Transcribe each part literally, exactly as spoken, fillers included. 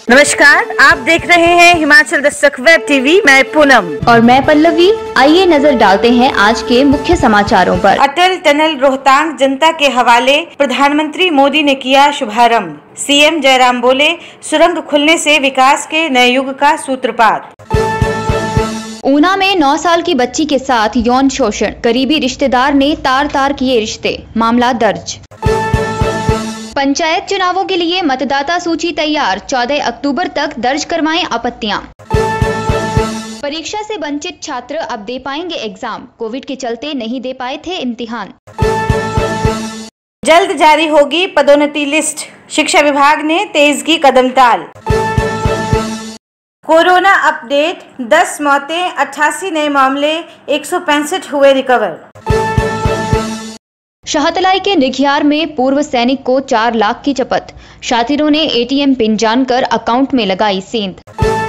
नमस्कार, आप देख रहे हैं हिमाचल दस्तक वेब टीवी। मैं पूनम और मैं पल्लवी। आइए नजर डालते हैं आज के मुख्य समाचारों पर। अटल टनल रोहतांग जनता के हवाले, प्रधानमंत्री मोदी ने किया शुभारंभ। सीएम जयराम बोले, सुरंग खुलने से विकास के नए युग का सूत्रपात। ऊना में नौ साल की बच्ची के साथ यौन शोषण, करीबी रिश्तेदार ने तार तार किए रिश्ते, मामला दर्ज। पंचायत चुनावों के लिए मतदाता सूची तैयार, चौदह अक्टूबर तक दर्ज करवाएं आपत्तियां। परीक्षा से वंचित छात्र अब दे पाएंगे एग्जाम, कोविड के चलते नहीं दे पाए थे इम्तिहान। जल्द जारी होगी पदोन्नति लिस्ट, शिक्षा विभाग ने तेज की कदम ताल। कोरोना अपडेट, दस मौतें, अट्ठासी नए मामले, एक सौ पैंसठ हुए रिकवर। शाहतलाई के निघियार में पूर्व सैनिक को चार लाख की चपत, शातिरों ने एटीएम पिन जानकर अकाउंट में लगाई सेंध।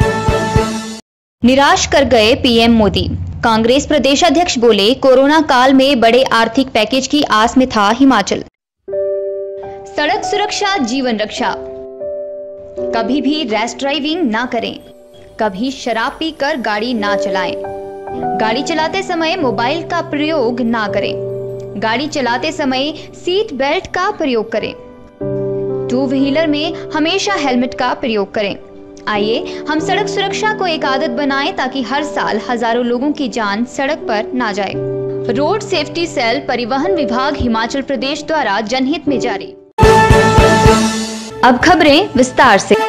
निराश कर गए पीएम मोदी, कांग्रेस प्रदेश अध्यक्ष बोले, कोरोना काल में बड़े आर्थिक पैकेज की आस में था हिमाचल। सड़क सुरक्षा जीवन रक्षा, कभी भी रैश ड्राइविंग ना करें, कभी शराब पीकर गाड़ी ना चलाएं, गाड़ी चलाते समय मोबाइल का प्रयोग ना करें, गाड़ी चलाते समय सीट बेल्ट का प्रयोग करें, टू व्हीलर में हमेशा हेलमेट का प्रयोग करें। आइए हम सड़क सुरक्षा को एक आदत बनाएं ताकि हर साल हजारों लोगों की जान सड़क पर ना जाए। रोड सेफ्टी सेल परिवहन विभाग हिमाचल प्रदेश द्वारा जनहित में जारी। अब खबरें विस्तार से।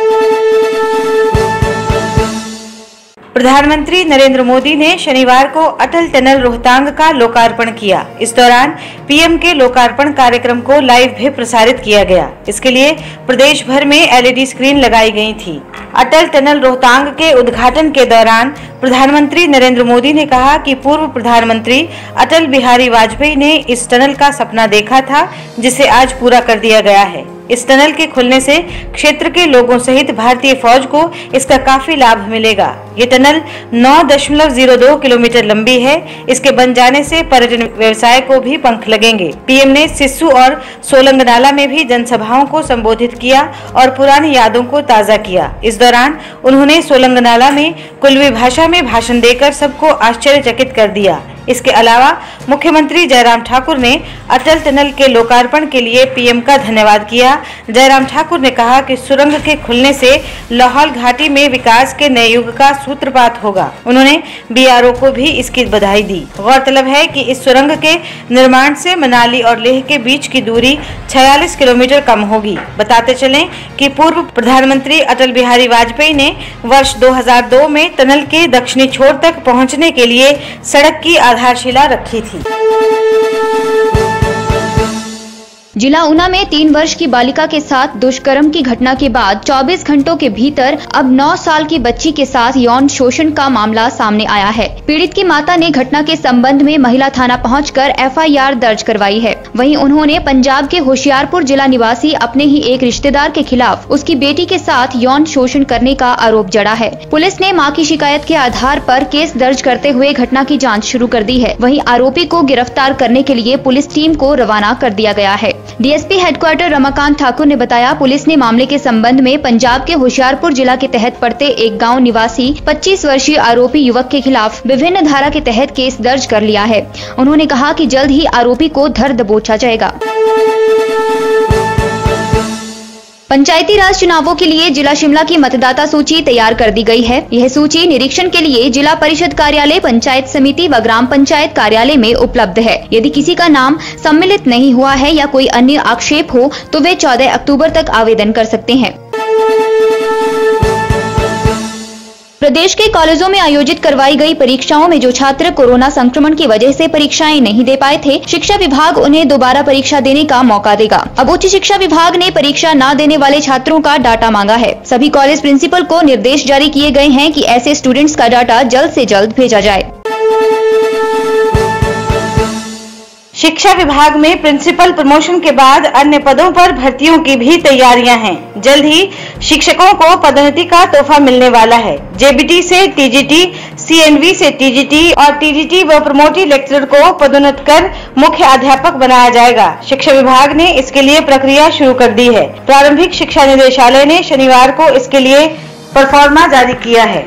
प्रधानमंत्री नरेंद्र मोदी ने शनिवार को अटल टनल रोहतांग का लोकार्पण किया। इस दौरान पीएम के लोकार्पण कार्यक्रम को लाइव भी प्रसारित किया गया। इसके लिए प्रदेश भर में एलईडी स्क्रीन लगाई गई थी। अटल टनल रोहतांग के उद्घाटन के दौरान प्रधानमंत्री नरेंद्र मोदी ने कहा कि पूर्व प्रधानमंत्री अटल बिहारी वाजपेयी ने इस टनल का सपना देखा था, जिसे आज पूरा कर दिया गया है। इस टनल के खुलने से क्षेत्र के लोगों सहित भारतीय फौज को इसका काफी लाभ मिलेगा। ये टनल नौ दशमलव जीरो दो किलोमीटर लंबी है। इसके बन जाने से पर्यटन व्यवसाय को भी पंख लगेंगे। पीएम ने सिस्सू और सोलंगनाला में भी जनसभाओं को संबोधित किया और पुरानी यादों को ताजा किया। इस दौरान उन्होंने सोलंगनाला में कुल्वी भाषा में भाषण देकर सबको आश्चर्यचकित कर दिया। इसके अलावा मुख्यमंत्री जयराम ठाकुर ने अटल टनल के लोकार्पण के लिए पीएम का धन्यवाद किया। जयराम ठाकुर ने कहा कि सुरंग के खुलने से लाहौल घाटी में विकास के नए युग का सूत्रपात होगा। उन्होंने बीआरओ को भी इसकी बधाई दी। गौरतलब है कि इस सुरंग के निर्माण से मनाली और लेह के बीच की दूरी छियालीस किलोमीटर कम होगी। बताते चलें कि पूर्व प्रधानमंत्री अटल बिहारी वाजपेयी ने वर्ष दो हजार दो में टनल के दक्षिणी छोर तक पहुँचने के लिए सड़क की आधारशिला रखी थी। जिला ऊना में तीन वर्ष की बालिका के साथ दुष्कर्म की घटना के बाद चौबीस घंटों के भीतर अब नौ साल की बच्ची के साथ यौन शोषण का मामला सामने आया है। पीड़ित की माता ने घटना के संबंध में महिला थाना पहुंचकर एफआईआर दर्ज करवाई है। वहीं उन्होंने पंजाब के होशियारपुर जिला निवासी अपने ही एक रिश्तेदार के खिलाफ उसकी बेटी के साथ यौन शोषण करने का आरोप जड़ा है। पुलिस ने मां की शिकायत के आधार पर केस दर्ज करते हुए घटना की जाँच शुरू कर दी है। वहीं आरोपी को गिरफ्तार करने के लिए पुलिस टीम को रवाना कर दिया गया है। डीएसपी हेडक्वार्टर रमाकांत ठाकुर ने बताया, पुलिस ने मामले के संबंध में पंजाब के होशियारपुर जिला के तहत पड़ते एक गांव निवासी पच्चीस वर्षीय आरोपी युवक के खिलाफ विभिन्न धारा के तहत केस दर्ज कर लिया है। उन्होंने कहा कि जल्द ही आरोपी को धर दबोचा जाएगा। पंचायती राज चुनावों के लिए जिला शिमला की मतदाता सूची तैयार कर दी गई है। यह सूची निरीक्षण के लिए जिला परिषद कार्यालय, पंचायत समिति व ग्राम पंचायत कार्यालय में उपलब्ध है। यदि किसी का नाम सम्मिलित नहीं हुआ है या कोई अन्य आक्षेप हो तो वे चौदह अक्टूबर तक आवेदन कर सकते हैं। प्रदेश के कॉलेजों में आयोजित करवाई गई परीक्षाओं में जो छात्र कोरोना संक्रमण की वजह से परीक्षाएं नहीं दे पाए थे, शिक्षा विभाग उन्हें दोबारा परीक्षा देने का मौका देगा। अब उच्च शिक्षा विभाग ने परीक्षा न देने वाले छात्रों का डाटा मांगा है। सभी कॉलेज प्रिंसिपल को निर्देश जारी किए गए हैं कि ऐसे स्टूडेंट्स का डाटा जल्द से जल्द भेजा जाए। शिक्षा विभाग में प्रिंसिपल प्रमोशन के बाद अन्य पदों पर भर्तियों की भी तैयारियां हैं। जल्द ही शिक्षकों को पदोन्नति का तोहफा मिलने वाला है। जेबीटी से टीजीटी, सीएनवी से टीजीटी और टीजीटी व प्रमोटी लेक्चरर को पदोन्नत कर मुख्य अध्यापक बनाया जाएगा। शिक्षा विभाग ने इसके लिए प्रक्रिया शुरू कर दी है। प्रारंभिक शिक्षा निदेशालय ने शनिवार को इसके लिए परफॉर्मा जारी किया है।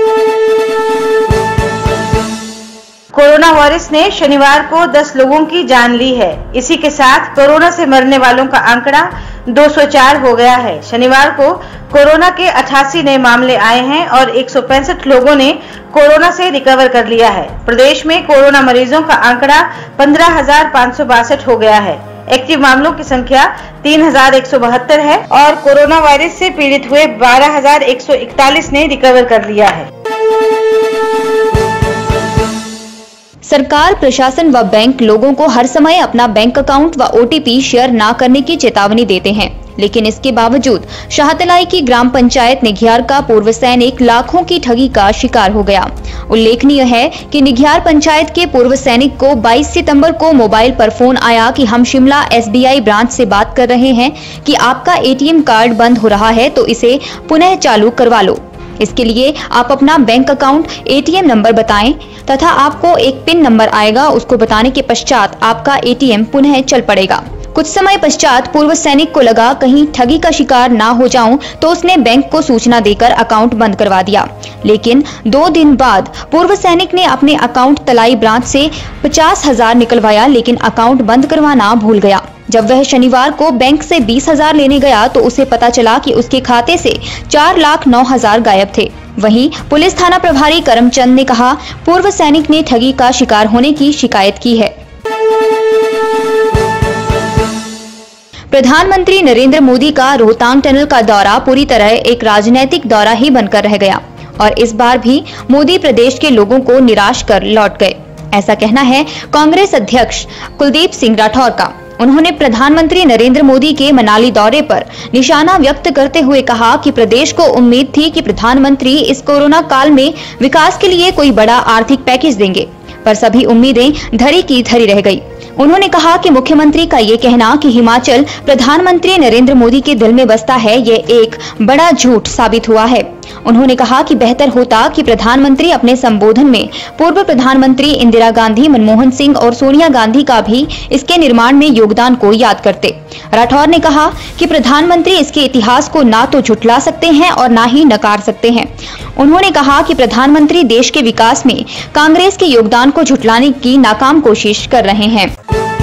कोरोना वायरस ने शनिवार को दस लोगों की जान ली है। इसी के साथ कोरोना से मरने वालों का आंकड़ा दो सौ चार हो गया है। शनिवार को कोरोना के अठासी नए मामले आए हैं और एक सौ पैंसठ लोगों ने कोरोना से रिकवर कर लिया है। प्रदेश में कोरोना मरीजों का आंकड़ा पंद्रह हजार पाँच सौ बासठ हो गया है। एक्टिव मामलों की संख्या तीन हजार एक सौ बहत्तर है और कोरोना वायरस से पीड़ित हुए बारह हजार एक सौ इकतालीस ने रिकवर कर लिया है। सरकार, प्रशासन व बैंक लोगों को हर समय अपना बैंक अकाउंट व ओटीपी शेयर न करने की चेतावनी देते हैं, लेकिन इसके बावजूद शाहतलाई की ग्राम पंचायत निघियार का पूर्व सैनिक लाखों की ठगी का शिकार हो गया। उल्लेखनीय है कि निघियार पंचायत के पूर्व सैनिक को बाईस सितंबर को मोबाइल पर फोन आया कि हम शिमला एसबीआई ब्रांच से बात कर रहे हैं कि आपका एटीएम कार्ड बंद हो रहा है तो इसे पुनः चालू करवा लो। इसके लिए आप अपना बैंक अकाउंट, एटीएम नंबर बताएं तथा आपको एक पिन नंबर आएगा। उसको बताने के पश्चात आपका एटीएम पुनः चल पड़ेगा। कुछ समय पश्चात पूर्व सैनिक को लगा कहीं ठगी का शिकार ना हो जाऊं, तो उसने बैंक को सूचना देकर अकाउंट बंद करवा दिया। लेकिन दो दिन बाद पूर्व सैनिक ने अपने अकाउंट तलाई ब्रांच से पचास हजार निकलवाया, लेकिन अकाउंट बंद करवाना भूल गया। जब वह शनिवार को बैंक से बीस हजार लेने गया तो उसे पता चला कि उसके खाते से चार लाख नौ हजार गायब थे। वहीं पुलिस थाना प्रभारी करमचंद ने कहा, पूर्व सैनिक ने ठगी का शिकार होने की शिकायत की है। प्रधानमंत्री नरेंद्र मोदी का रोहतांग टनल का दौरा पूरी तरह एक राजनीतिक दौरा ही बनकर रह गया और इस बार भी मोदी प्रदेश के लोगों को निराश कर लौट गए। ऐसा कहना है कांग्रेस अध्यक्ष कुलदीप सिंह राठौर का। उन्होंने प्रधानमंत्री नरेंद्र मोदी के मनाली दौरे पर निशाना व्यक्त करते हुए कहा कि प्रदेश को उम्मीद थी कि प्रधानमंत्री इस कोरोना काल में विकास के लिए कोई बड़ा आर्थिक पैकेज देंगे, पर सभी उम्मीदें धरी की धरी रह गई। उन्होंने कहा कि मुख्यमंत्री का ये कहना कि हिमाचल प्रधानमंत्री नरेंद्र मोदी के दिल में बसता है, ये एक बड़ा झूठ साबित हुआ है। उन्होंने कहा कि बेहतर होता कि प्रधानमंत्री अपने संबोधन में पूर्व प्रधानमंत्री इंदिरा गांधी, मनमोहन सिंह और सोनिया गांधी का भी इसके निर्माण में योगदान को याद करते। राठौर ने कहा कि प्रधानमंत्री इसके इतिहास को ना तो झुठला सकते हैं और ना ही नकार सकते हैं। उन्होंने कहा कि प्रधानमंत्री देश के विकास में कांग्रेस के योगदान को झुठलाने की नाकाम कोशिश कर रहे हैं।